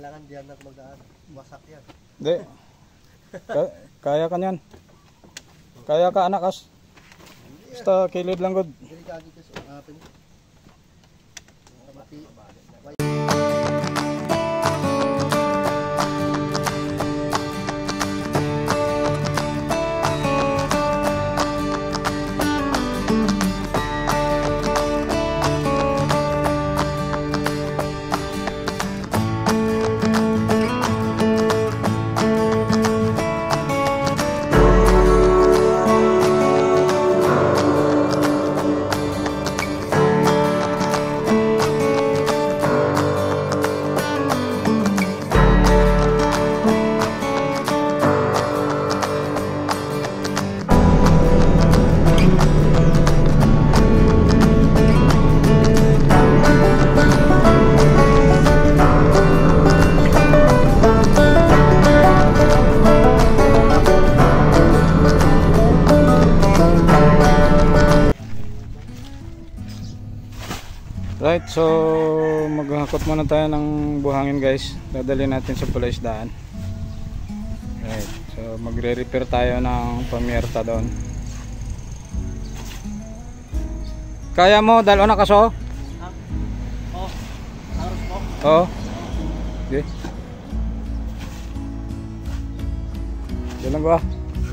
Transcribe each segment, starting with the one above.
Kailangan diyan na magdaan. Wasak yan. Hindi. Kaya ka niyan. Kaya ka anak as. Basta kilid lang god. Dili ka dito sa hapon. Right, so maghakot muna tayo ng buhangin guys. Dadali natin sa palaisdaan. Right, so magre-repair tayo ng pamierta doon. Kaya mo dalo na kaso? Oh. Aros mo? Oo. Okay. Dalang ko.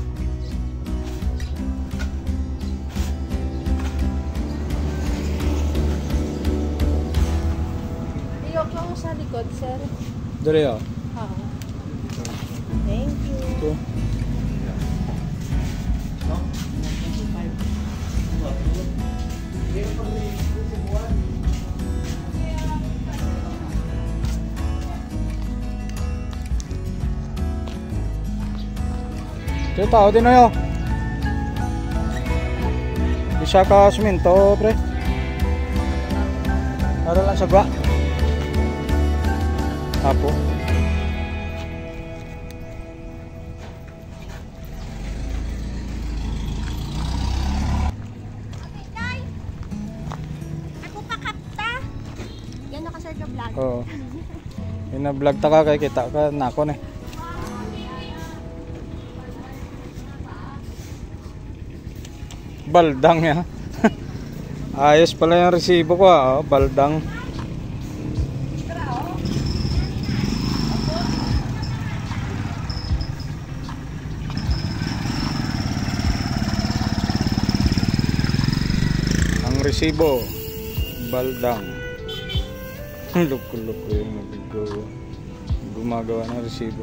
Ako sa likod, sir. Dali ah. Thank you. Ito. Ito tao din na yun. Isa ka siminto, pre. Para lang sa gwa. Apo. Ako pa kapta. Yan ka sir ka vlog. Oo. Ina-vlog ta ka kay kita ka nako na. Baldang ya. Ayos pala yung resibo ko ah, baldang. Resibo baldang. Loko-loko yung gumagawa ng resibo.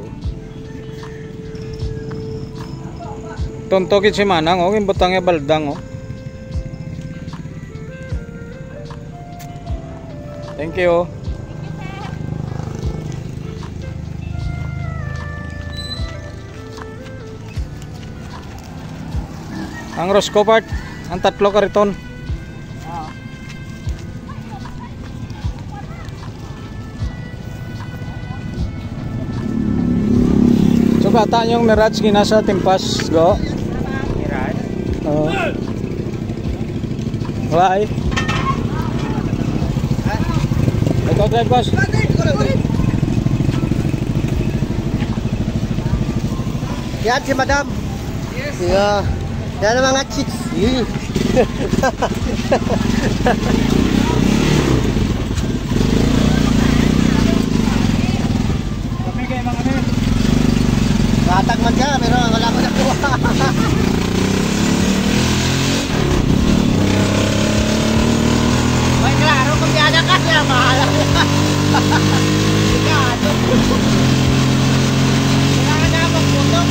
Tontokit si Manang oh, yung butangnya baldang oh. Thank you. Ang Roscoe part, ang tatlo kariton. So bata yung Mirage ginasa timpas go. Mirage? Oo. Why? Ikaw drive boss. Yan si madam. Yes. Yeah. Yan ang mga chicks. Kami kayo mga ano. Ratag man ka, pero wala ko nakuha. May klaro kung yana ka siya, mahal. Sigado. Kailangan na magputok.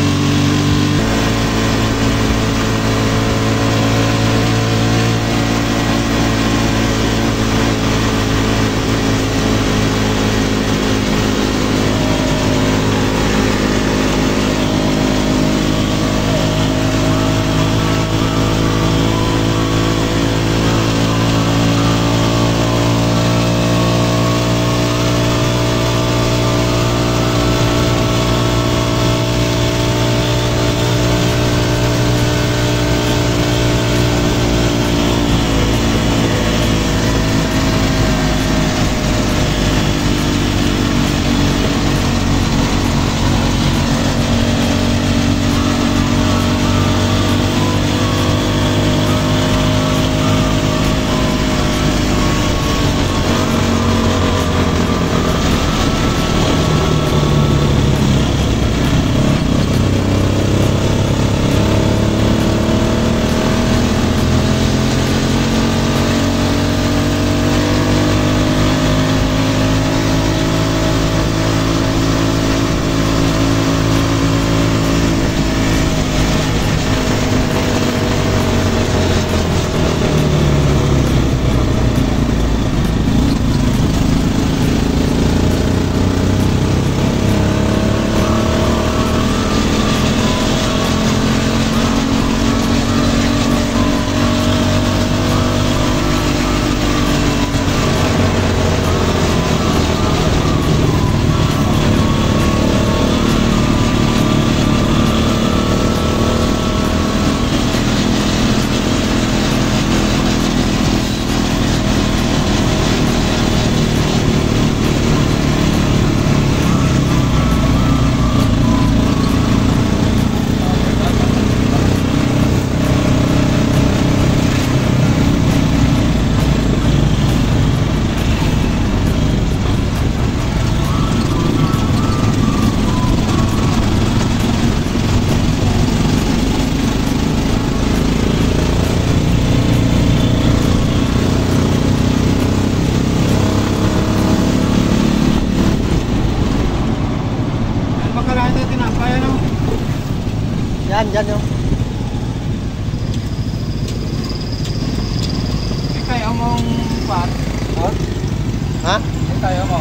Kwan? Ha? Ay tayo mo.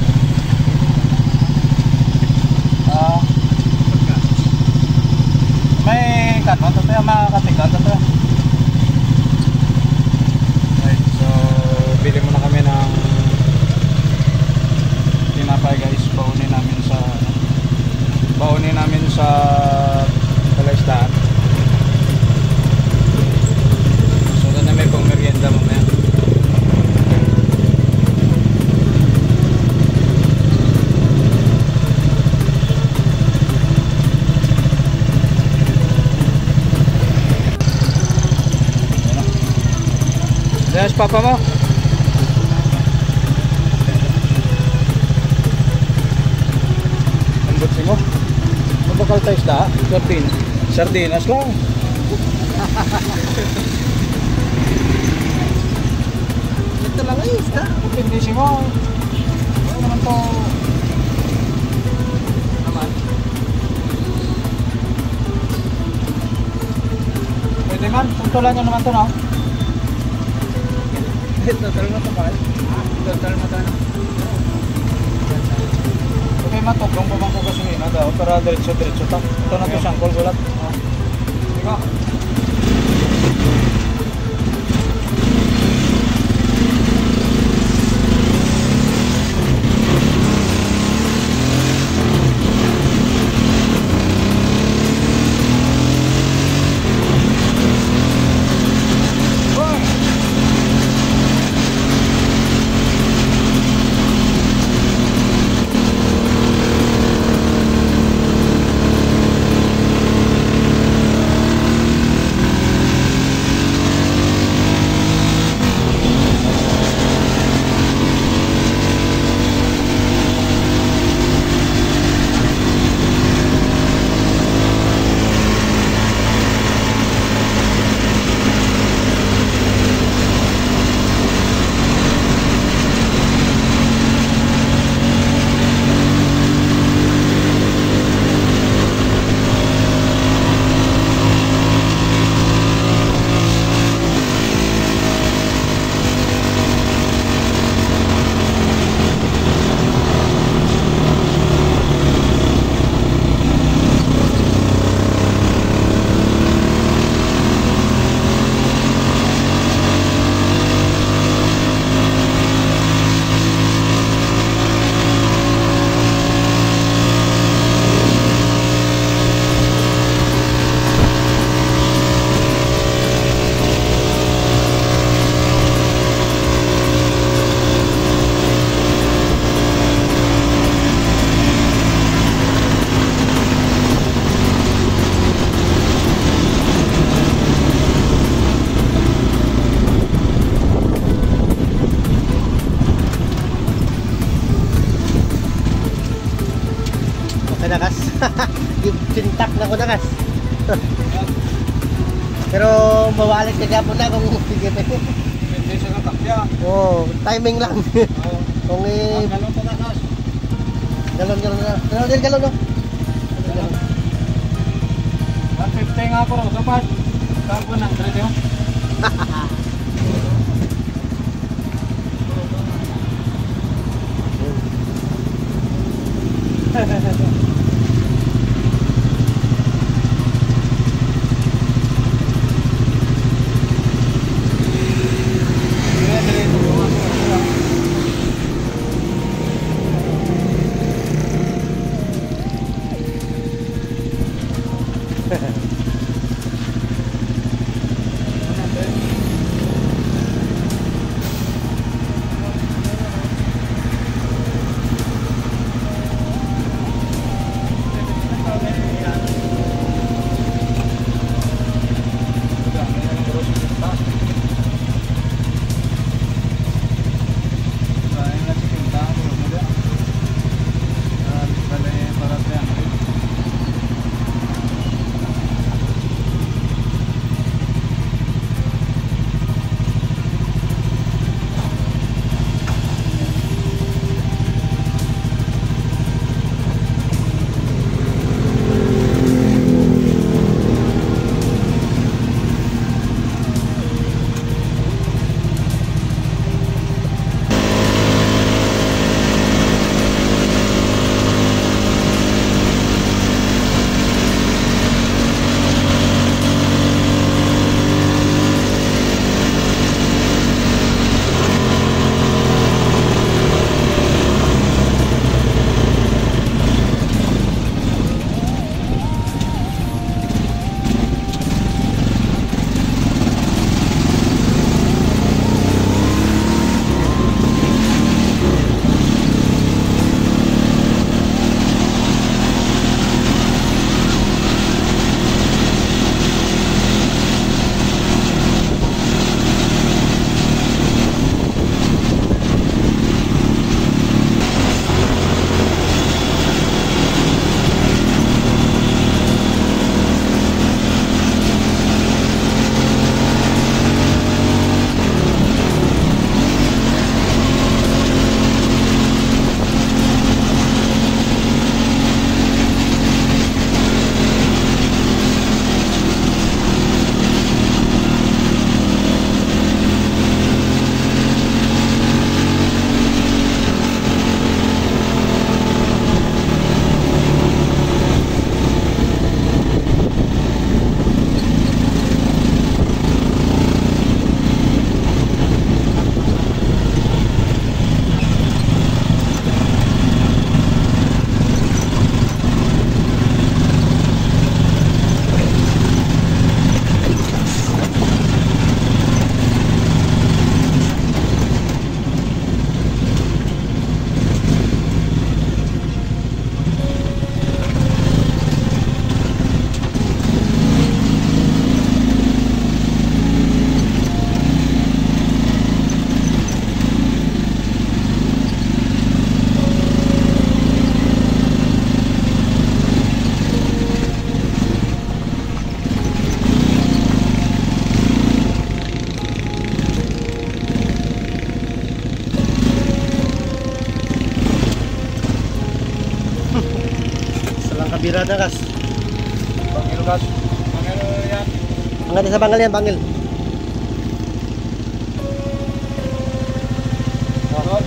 May kanwan to tayo, makakatigan to tayo. Right, so bili muna kami ng tinapay guys. Baunin namin sa palaisdaan. So doon na may pang merienda mamaya. Yes, papa mo. Ambot mo. Ano bakal tayo isda? Sardinas lang. Ito lang ay isda. Pindisi mo. Ano naman to? Naman. Pwede man. Tuntulan nyo naman to, no? Total mo to bakal? Total mo to ano? Okay, matugong pa bang ko kasi na daw. Para diretso-diretso ta. Ito na to siyang gulat. Ikaw. Nakas. Yung sintak na ko nakas. Pero mawalik ka po na kung sige pa. Hindi siya nakapya. Oo, timing lang. Kung Galon to nakas. galon no. 150 nga ako ro. Dapat. Tapos ng 3 yun. Bira na gas. Bangil gas. Bangil yan. Ang sa Bangil yan, Bangil. Bakal.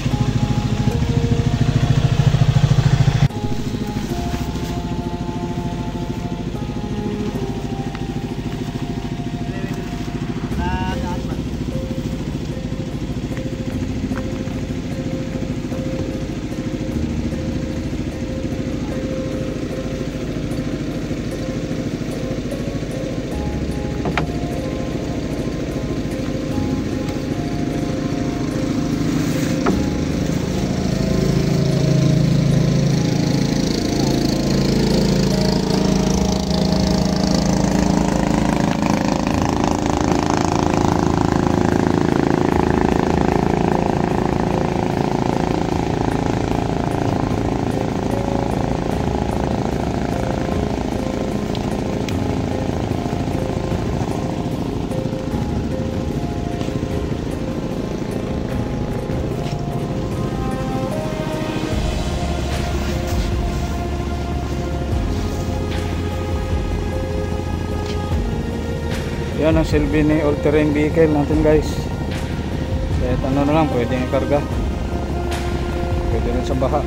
Yan ang silbi ni all-terrain vehicle natin guys. Kahit ano na lang pwedeng ikarga. Pwede rin sa baha.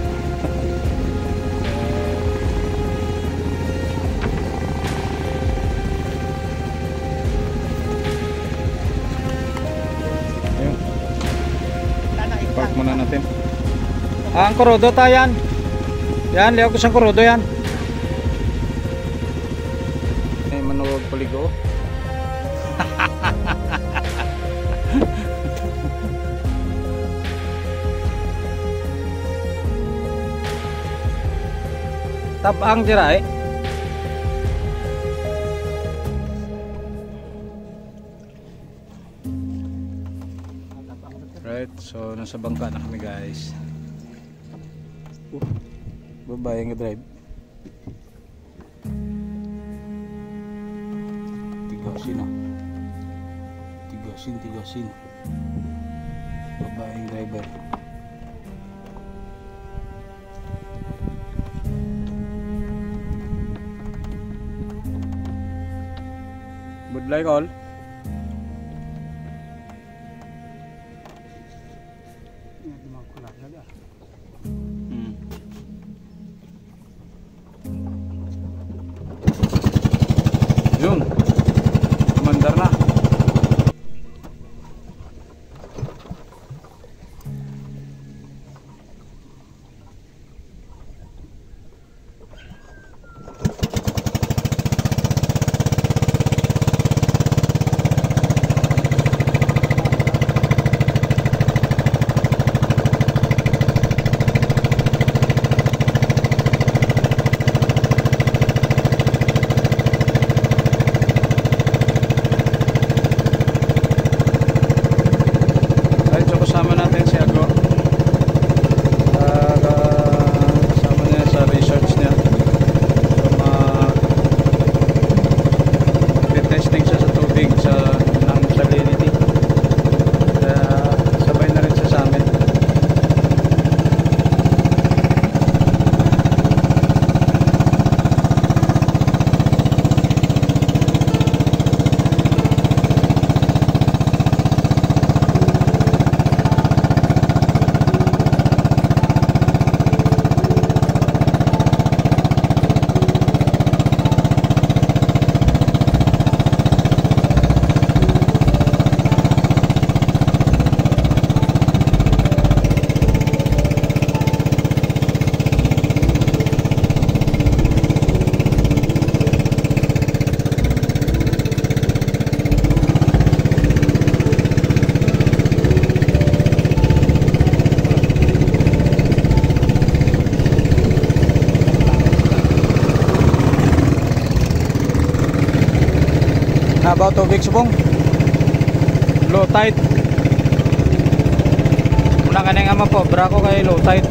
Ayun. Park muna natin. Ang kurodo tayo yan. Yan, liyaw ko sa kurodo yan. May manuwag paligo. Tabang diray. Right, so nasa bangka na kami guys. Babae nga drive. Tigasin ah. Tigasin. Babaeng driver. Would like all. Yun. Kumandar na. Nabaw tubig subong. Low tide. Muna ka nga po, brako kay low tide.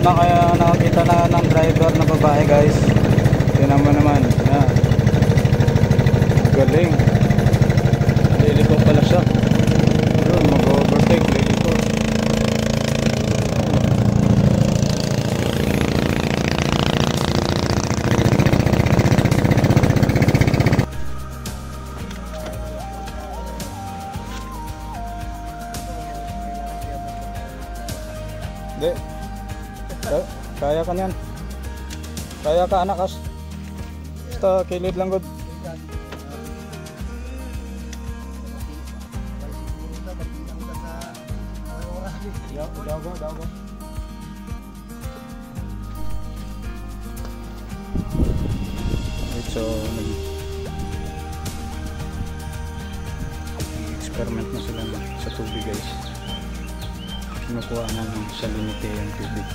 na kaya nakakita na ng driver na babae guys. Tingnan mo naman. Yan. Galing. Liliko pala siya. Yun, mag-overtake. Liliko. Hindi. Kaya ka niyan. Kaya ka anak as. Basta kilid lang good. Dago. So experiment na sila sa tubig guys. Kinukuha na ng salinity yung tubig.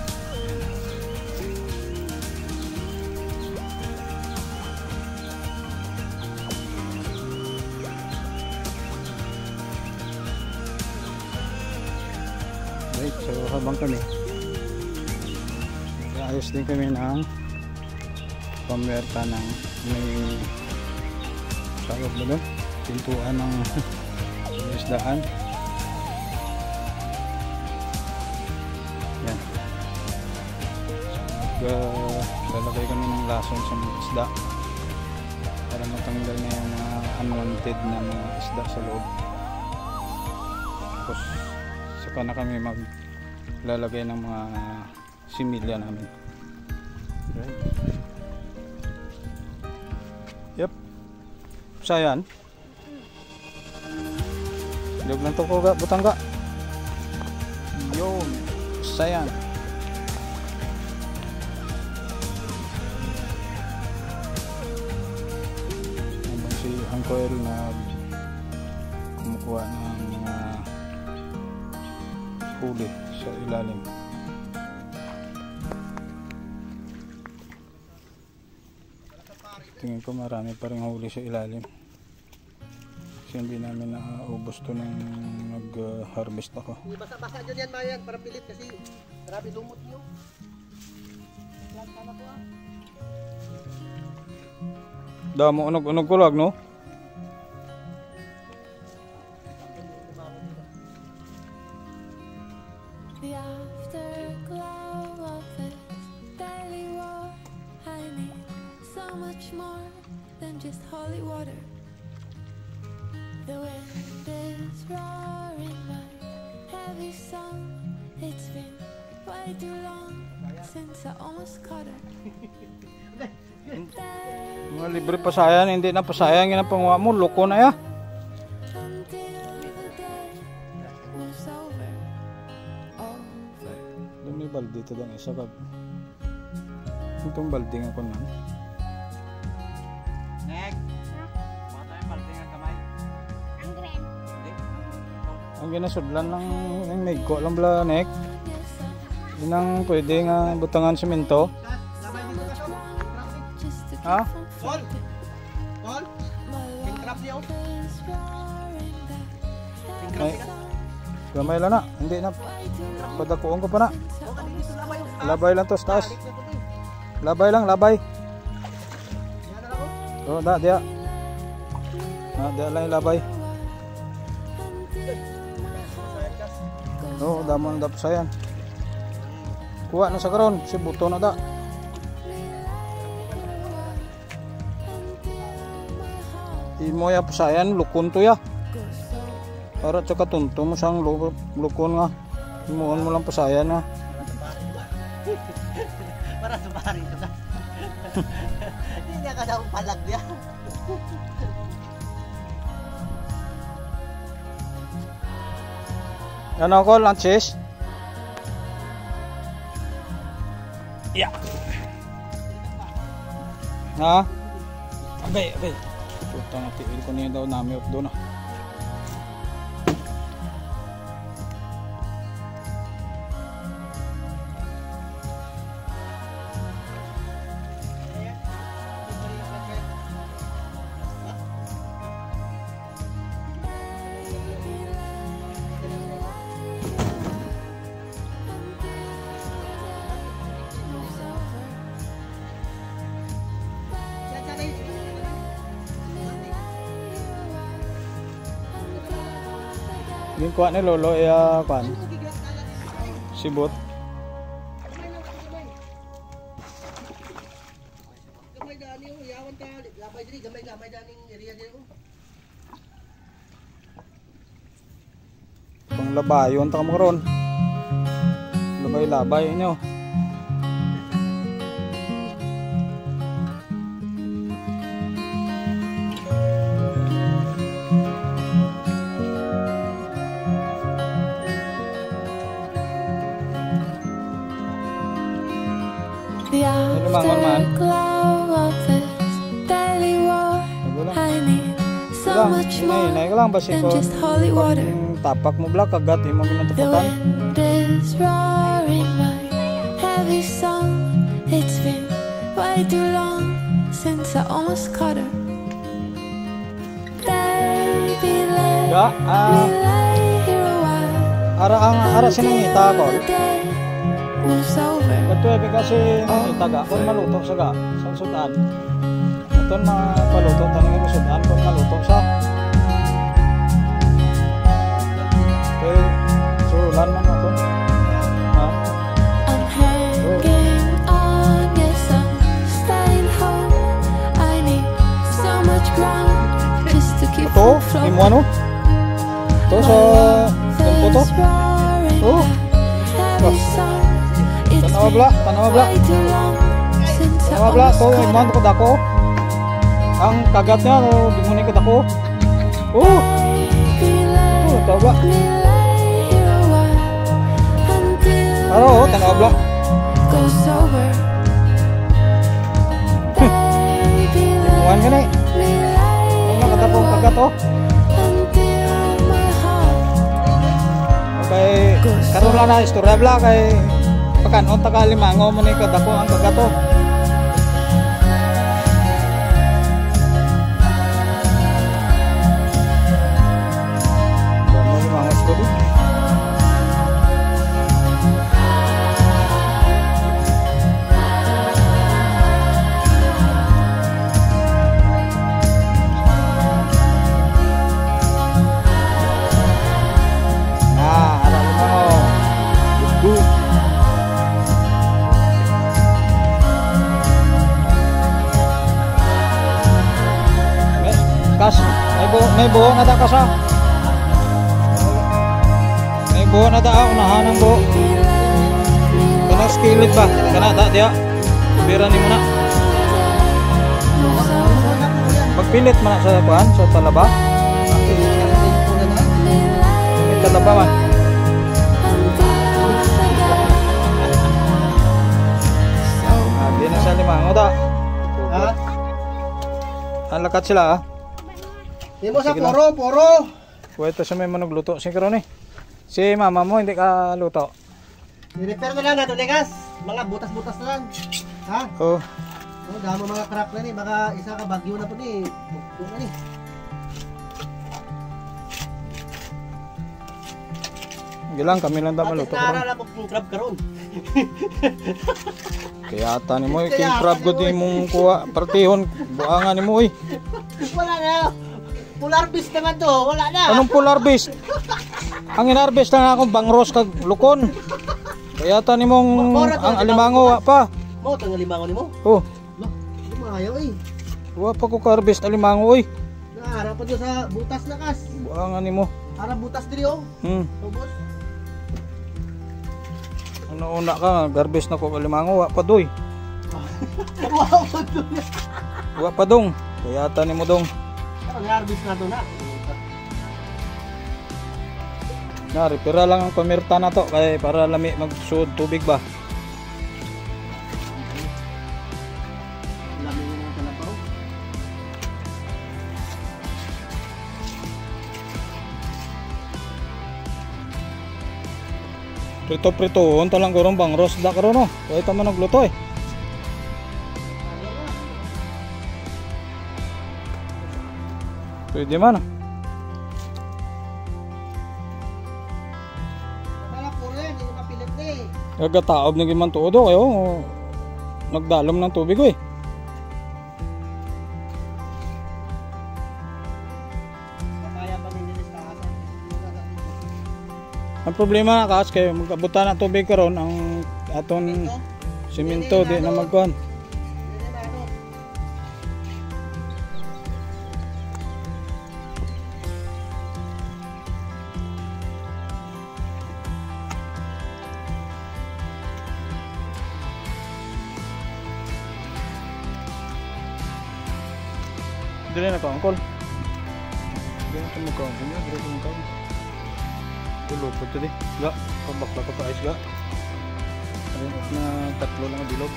Right, so habang kami ayos din kami ng pamwerta ng may tawag ba doon? Pintuan ng isdaan. Yan. Lalagay kami ng lason sa mga isda para matanggal na yung mga unwanted na mga isda sa loob. Tapos saka na kami maglalagay ng mga similya namin. Right. Yep. Sayan. Dog lang to ko butangga. Yun. Sayan. Habang si Uncle na kumukuha ng mga huli sa ilalim. Tingin ko marami pa rin huli sa ilalim kasi hindi namin naubos to nung nag-harvest ako. Basa-basa dyan yan Mayan para pilit kasi marami lumot nyo. Damo unog-unog kulag no? The afterglow of this daily war, I need so much more than just holy water. The wind is roaring my heavy song. It's been way too long since I almost caught her. Mga libre pasayan, hindi na pasayang yun ang panguha mo, loko na ya. Doon may balde ito lang isa kag itong balde nga ko na Nek! Baka tayo balde nga kamay. Ang green. ang ginasudlan ng megko lang bala nek yun ang pwede nga butangan simento. Ha? Paul! Paul! Tingkrap niya ako. Ay, gamay lang na, hindi na padakuon ko pa na. Labay lang to sa taas. Labay lang, labay. Oh, da, dia. Dia lang yung labay. Oh, damon dap sayan. Kuha na sa karon, si buto na da. Imo ya pasayan, lukon to ya. Para tsaka tunto mo siyang lukon nga. Imuon mo lang pasayan nga. Para sumari ito na. Hindi niya ka daw palag niya. Ano ko, lunches? Yeah. Ha? Abay. Puta nga, tiil ko niya daw namin up doon ah. Yung kuha ni Lolo, kuha. Sibot. Gamay dani oh, yawan ka. Labay diri, gamay daning area diri oh. Pang labayon ta mo ron. Labay-labay inyo. The afterglow of this daily war. I need so much more than just holy water. Tapak mo blak kagat imo The ginatapakan. wind is roaring my heavy song. It's been way too long since I almost caught her. Baby, let Ya, me lay here a while. ara sinangita ko. The day moves over. Katuwe kasi itaga kon maluto sa ga sa sudan. Aton mapaluto taning sa sudan kon maluto sa. Okay, sulan man ako. Ha? I'm hanging on, yes, I'm staying home. I need so much ground just to keep Ito, from imo ano? Ito sa tempo to. Oh. Tanawa bla. Tanawa bla to, imo ko dako. Ang kagat niya no, di mo ni kadako. Oh. Oh, tawa. Aro, tanawa bla. Wan ka na eh. Ano kadako kagat oh. Kay karon lang na istorya bla kay pagkanon ta ka limango mo ni kadako ang kagato. Damo limango ko di. Kas, may buho na da kasa. May buho na da unahan ang buho. Kana skillet ba? Kana da dia. Bira ni mo na. Pagpilit man sa kuan sa talaba. May talaba man. Di na sa limango da. Ha? Ang lakat sila ah. Imo sa Sige lang. puro. Pwede sa may manugluto. Siguro ni. Si mama mo hindi ka luto. I-repair na lang nato ligas. Mga butas-butas na lang. Ha? Oh. Oh, damo mga crack na ni, baka isa ka bagyo na po ni. Bukod ni. Gilang kami lang ta maluto Nara karon. lang ko crab karon. Kaya ata ni mo king crab gud imong kuha partihon buangan ni mo oy. Wala na. Full harvest naman to, wala na. Anong full harvest? Ang inharvest lang akong bangros kag lukon. Kaya ata ni mong ang alimango wa pa. Mo tang limango nimo. Oh, Lo, lumayo eh. wa pa ko ka-harvest alimango oy. Naara pa do sa butas na kas. Buangan ni mo. Ara butas diri oh. Ubos. Ano una ka, garbis na ko alimango wa pa doy. Wow, pa do. Wa pa dong. Kaya ata ni mo dong. Ang harvest na to na. Nari, pira lang ang pamirta na to kay para lami magsuod tubig ba. Lamin mo ng talapaw. Prito-prito, unta lang gurong bangros da karon no. Kaya tama nagluto eh. Pwede man. Wala po rin, hindi mapilit na eh. Gagataob na giman tuodo kayo. Nagdalom ng tubig eh. Kaya pa rin nilis na asan. Ang problema kas kay magabutan na tubig karon ang aton simento di na magkuhan. Dili na ka angkol. Dili na magkaon niya, dili na magkaon. Lupot tadi. Gak, pabakla ko pa ayos ga. Ayun na tatlo lang ang bilog.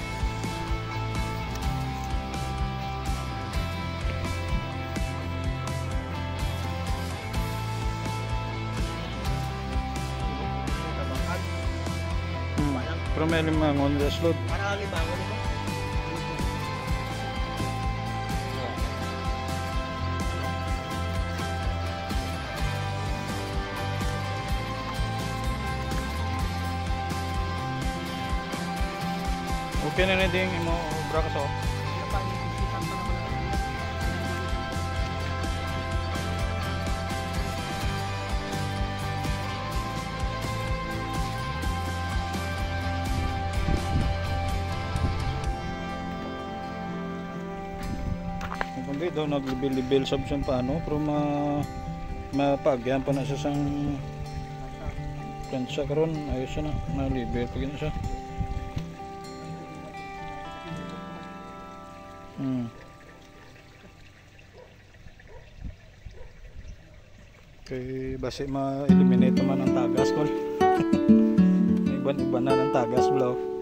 Pero may limangon sa slot. Para limangon ito. Okay na ding imo obra ka so. Kundi daw nag-level sab siya paano pero mapagyan pa na siya sang plansa karon ayos siya na na-level pag na siya. Okay, basi ma-eliminate naman ang tagas ko. Iban-iban na ng tagas blow.